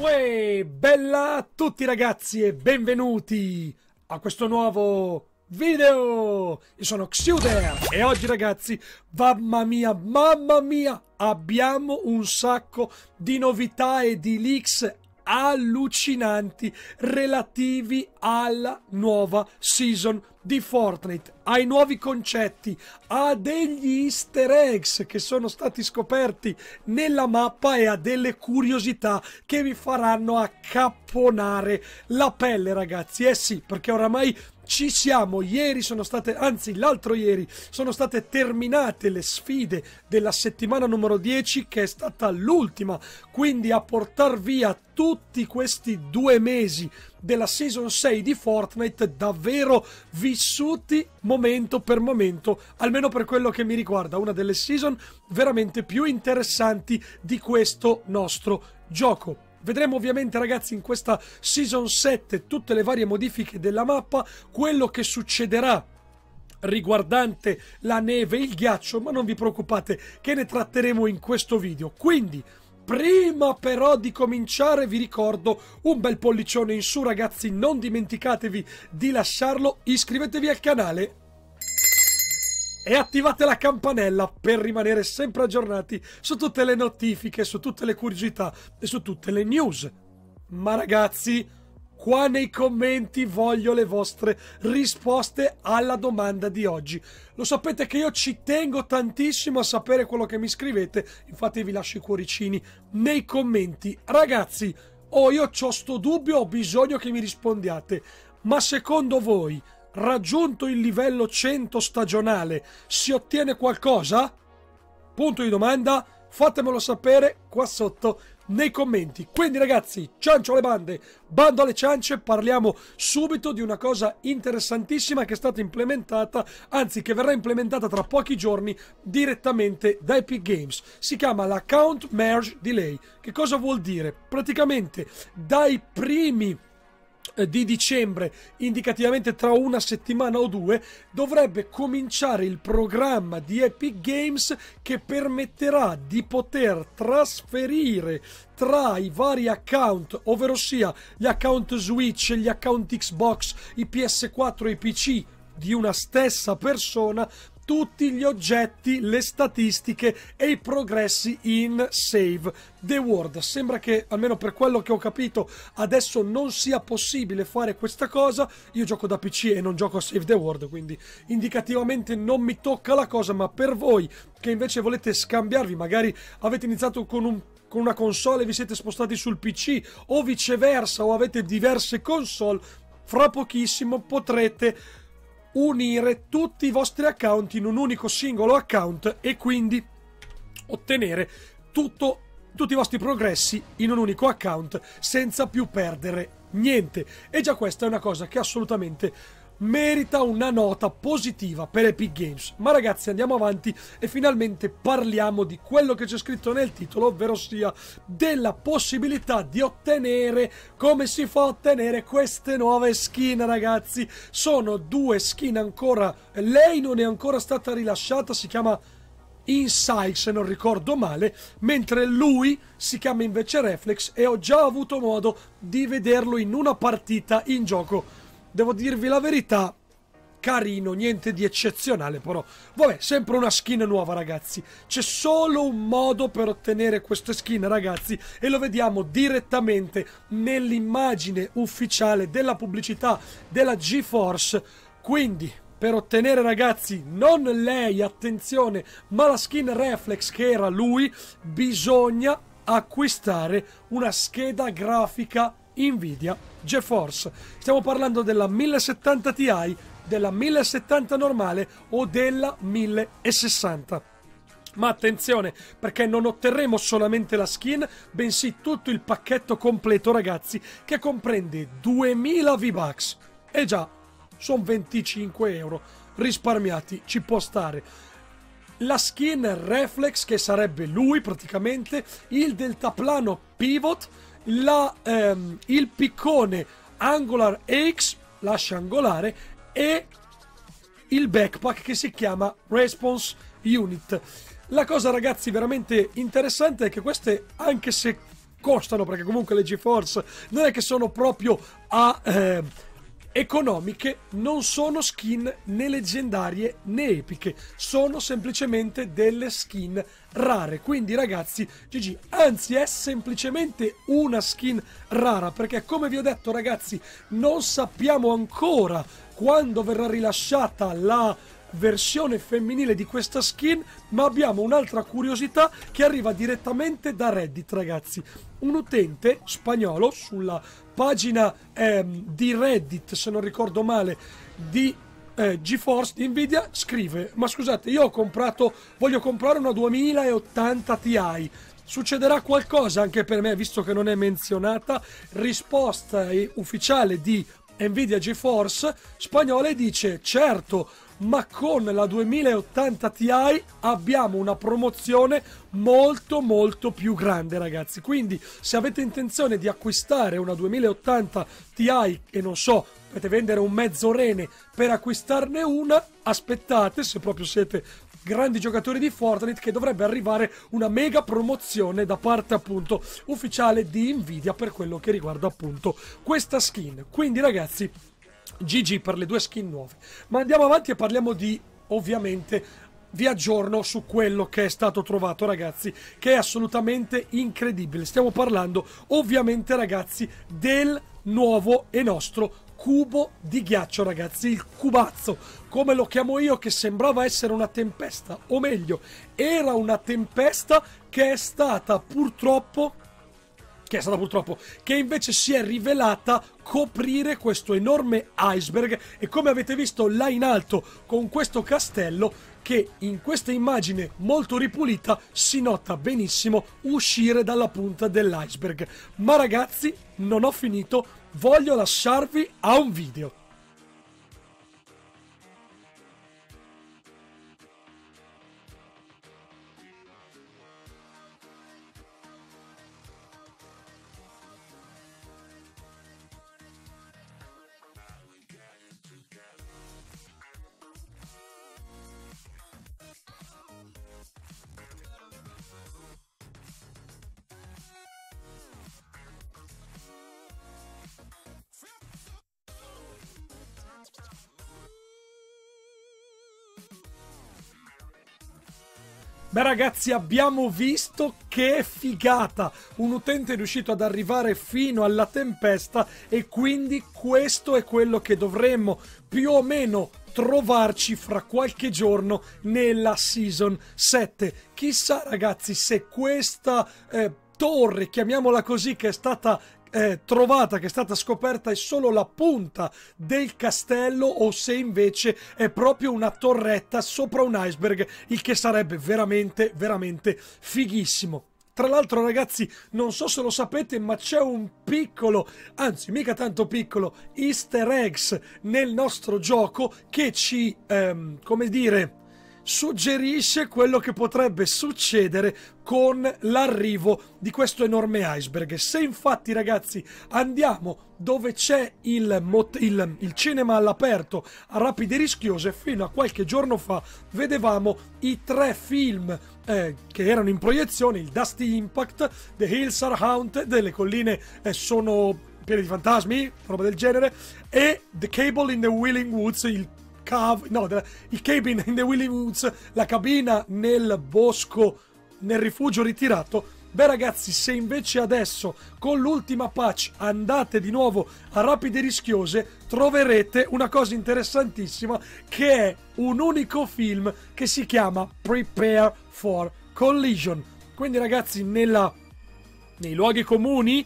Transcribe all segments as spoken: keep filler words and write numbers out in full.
Uè, bella a tutti ragazzi e benvenuti a questo nuovo video. Io sono Xuder e oggi ragazzi, mamma mia, mamma mia, abbiamo un sacco di novità e di leaks allucinanti relativi alla nuova season di Fortnite, ai nuovi concetti, a degli easter eggs che sono stati scoperti nella mappa e a delle curiosità che vi faranno accapponare la pelle ragazzi. Eh sì, perché oramai ci siamo. Ieri sono state, anzi l'altro ieri sono state terminate le sfide della settimana numero dieci, che è stata l'ultima, quindi a portar via tutti questi due mesi della season sei di Fortnite, davvero vissuti momento per momento, almeno per quello che mi riguarda, una delle season veramente più interessanti di questo nostro gioco. Vedremo ovviamente ragazzi in questa season sette tutte le varie modifiche della mappa, quello che succederà riguardante la neve e il ghiaccio, ma non vi preoccupate che ne tratteremo in questo video. Quindi prima però di cominciare vi ricordo un bel pollicione in su ragazzi, non dimenticatevi di lasciarlo, iscrivetevi al canale e attivate la campanella per rimanere sempre aggiornati su tutte le notifiche, su tutte le curiosità e su tutte le news. Ma ragazzi, qua nei commenti voglio le vostre risposte alla domanda di oggi. Lo sapete che io ci tengo tantissimo a sapere quello che mi scrivete, infatti vi lascio i cuoricini nei commenti. Ragazzi, oh, io c'ho sto dubbio, ho bisogno che mi rispondiate, ma secondo voi, raggiunto il livello cento stagionale, si ottiene qualcosa? Punto di domanda, fatemelo sapere qua sotto nei commenti. Quindi ragazzi, ciancio alle bande, bando alle ciance, parliamo subito di una cosa interessantissima che è stata implementata, anzi che verrà implementata tra pochi giorni direttamente da Epic Games. Si chiama l'Account Merge Delay. Che cosa vuol dire? Praticamente dai primi di dicembre, indicativamente tra una settimana o due, dovrebbe cominciare il programma di Epic Games che permetterà di poter trasferire tra i vari account, ovvero sia gli account Switch, gli account Xbox, i P S quattro e i P C di una stessa persona, tutti gli oggetti, le statistiche e i progressi in Save the World. Sembra che, almeno per quello che ho capito, adesso non sia possibile fare questa cosa. Io gioco da P C e non gioco a Save the World, quindi indicativamente non mi tocca la cosa, ma per voi che invece volete scambiarvi, magari avete iniziato con un con una console e vi siete spostati sul P C o viceversa, o avete diverse console, fra pochissimo potrete unire tutti i vostri account in un unico singolo account e quindi ottenere tutto, tutti i vostri progressi in un unico account senza più perdere niente. E già questa è una cosa che assolutamente merita una nota positiva per Epic Games. Ma ragazzi, andiamo avanti e finalmente parliamo di quello che c'è scritto nel titolo, ovvero sia della possibilità di ottenere, come si fa a ottenere queste nuove skin ragazzi. Sono due skin ancora, lei non è ancora stata rilasciata, si chiama Inside se non ricordo male, mentre lui si chiama invece Reflex e ho già avuto modo di vederlo in una partita in gioco. Devo dirvi la verità, carino, niente di eccezionale, però vabbè, sempre una skin nuova ragazzi. C'è solo un modo per ottenere queste skin ragazzi e lo vediamo direttamente nell'immagine ufficiale della pubblicità della GeForce. Quindi per ottenere ragazzi non lei, attenzione, ma la skin Reflex che era lui, bisogna acquistare una scheda grafica Nvidia GeForce. Stiamo parlando della mille settanta Ti, della mille settanta normale o della mille sessanta. Ma attenzione, perché non otterremo solamente la skin, bensì tutto il pacchetto completo ragazzi, che comprende duemila V-Bucks. E già, sono venticinque euro risparmiati, ci può stare. La skin Reflex, che sarebbe lui praticamente, il deltaplano Pivot, La, ehm, il piccone Angular X, l'ascia angolare, e il backpack che si chiama Response Unit. La cosa ragazzi veramente interessante è che queste, anche se costano, perché comunque le GeForce non è che sono proprio a eh, economiche, non sono skin né leggendarie né epiche, sono semplicemente delle skin rare. Quindi ragazzi, G G, anzi è semplicemente una skin rara, perché come vi ho detto ragazzi, non sappiamo ancora quando verrà rilasciata la versione femminile di questa skin, ma abbiamo un'altra curiosità che arriva direttamente da Reddit, ragazzi. Un utente spagnolo sulla pagina ehm, di Reddit, se non ricordo male, di eh, GeForce, di Nvidia, scrive: ma scusate, io ho comprato, voglio comprare una duemilaottanta Ti, succederà qualcosa anche per me, visto che non è menzionata? Risposta ufficiale di Nvidia GeForce spagnola e dice: certo, ma con la duemilaottanta Ti abbiamo una promozione molto molto più grande, ragazzi. Quindi se avete intenzione di acquistare una duemilaottanta Ti e non so, potete vendere un mezzo rene per acquistarne una, aspettate, se proprio siete grandi giocatori di Fortnite, che dovrebbe arrivare una mega promozione da parte appunto ufficiale di Nvidia per quello che riguarda appunto questa skin. Quindi ragazzi, G G per le due skin nuove. Ma andiamo avanti e parliamo di, ovviamente, vi aggiorno su quello che è stato trovato, ragazzi, che è assolutamente incredibile. Stiamo parlando ovviamente, ragazzi, del nuovo e nostro cubo di ghiaccio, ragazzi, il cubazzo, come lo chiamo io, che sembrava essere una tempesta, o meglio, era una tempesta che è stata purtroppo che è stata purtroppo, che invece si è rivelata coprire questo enorme iceberg, e come avete visto là in alto con questo castello, che in questa immagine molto ripulita si nota benissimo uscire dalla punta dell'iceberg. Ma ragazzi, non ho finito, voglio lasciarvi a un video. Beh ragazzi, abbiamo visto che figata! Un utente è riuscito ad arrivare fino alla tempesta, e quindi questo è quello che dovremmo più o meno trovarci fra qualche giorno nella Season sette. Chissà ragazzi se questa eh, torre, chiamiamola così, che è stata Eh, trovata, che è stata scoperta, è solo la punta del castello, o se invece è proprio una torretta sopra un iceberg, il che sarebbe veramente veramente fighissimo. Tra l'altro ragazzi, non so se lo sapete, ma c'è un piccolo, anzi mica tanto piccolo, easter eggs nel nostro gioco che ci, ehm, come dire, suggerisce quello che potrebbe succedere con l'arrivo di questo enorme iceberg. Se infatti ragazzi andiamo dove c'è il, il, il cinema all'aperto a Rapide Rischiose, fino a qualche giorno fa vedevamo i tre film eh, che erano in proiezione: il Dusty Impact, The Hills Are Haunted, le colline eh, sono piene di fantasmi, roba del genere, e The Cable in the Wailing Woods, il Cav no, il Cabin in the Wailing Woods, la cabina nel bosco, nel rifugio ritirato. Beh ragazzi, se invece adesso con l'ultima patch andate di nuovo a Rapide Rischiose, troverete una cosa interessantissima, che è un unico film che si chiama Prepare for Collision. Quindi ragazzi, nella, nei luoghi comuni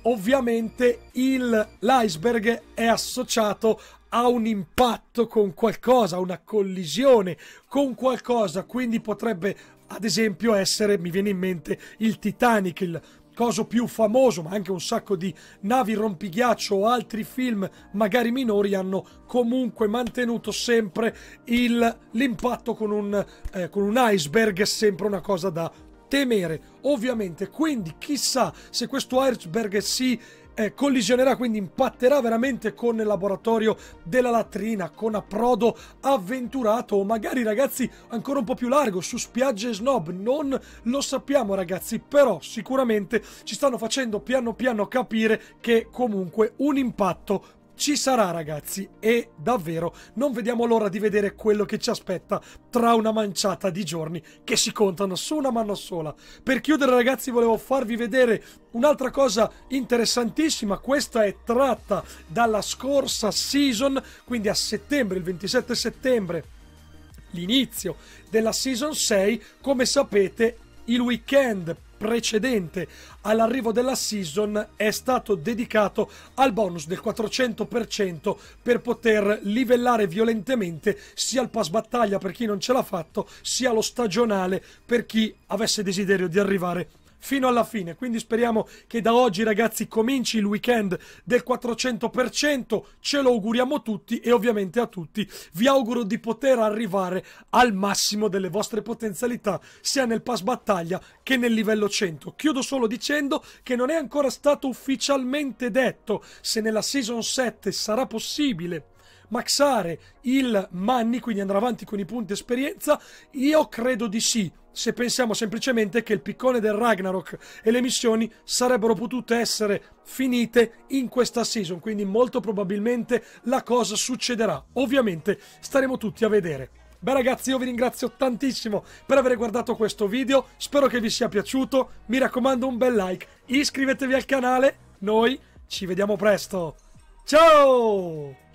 ovviamente l'iceberg è associato a un impatto con qualcosa, a una collisione con qualcosa, quindi potrebbe ad esempio essere, mi viene in mente, il Titanic, il coso più famoso, ma anche un sacco di navi rompighiaccio o altri film magari minori hanno comunque mantenuto sempre l'impatto con un, eh, con un iceberg, sempre una cosa da temere, ovviamente. Quindi chissà se questo iceberg si eh, collisionerà, quindi impatterà veramente con il laboratorio della latrina, con approdo avventurato, o magari, ragazzi, ancora un po' più largo, su spiagge snob. Non lo sappiamo, ragazzi, però sicuramente ci stanno facendo piano piano capire che comunque un impatto ci sarà, ragazzi, e davvero non vediamo l'ora di vedere quello che ci aspetta tra una manciata di giorni che si contano su una mano sola. Per chiudere, ragazzi, volevo farvi vedere un'altra cosa interessantissima. Questa è tratta dalla scorsa season, quindi a settembre, il ventisette settembre, l'inizio della season sei. Come sapete, il weekend precedente all'arrivo della season è stato dedicato al bonus del quattrocento per cento per poter livellare violentemente sia il pass battaglia per chi non ce l'ha fatto, sia lo stagionale per chi avesse desiderio di arrivare fino alla fine. Quindi speriamo che da oggi, ragazzi, cominci il weekend del quattrocento per cento, ce lo auguriamo tutti, e ovviamente a tutti vi auguro di poter arrivare al massimo delle vostre potenzialità, sia nel pass battaglia che nel livello cento. Chiudo solo dicendo che non è ancora stato ufficialmente detto se nella season sette sarà possibile maxare il money, quindi andrà avanti con i punti esperienza. Io credo di sì, se pensiamo semplicemente che il piccone del Ragnarok e le missioni sarebbero potute essere finite in questa season, quindi molto probabilmente la cosa succederà. Ovviamente staremo tutti a vedere. Beh, ragazzi, io vi ringrazio tantissimo per aver guardato questo video, spero che vi sia piaciuto. Mi raccomando, un bel like, iscrivetevi al canale, noi ci vediamo presto, ciao!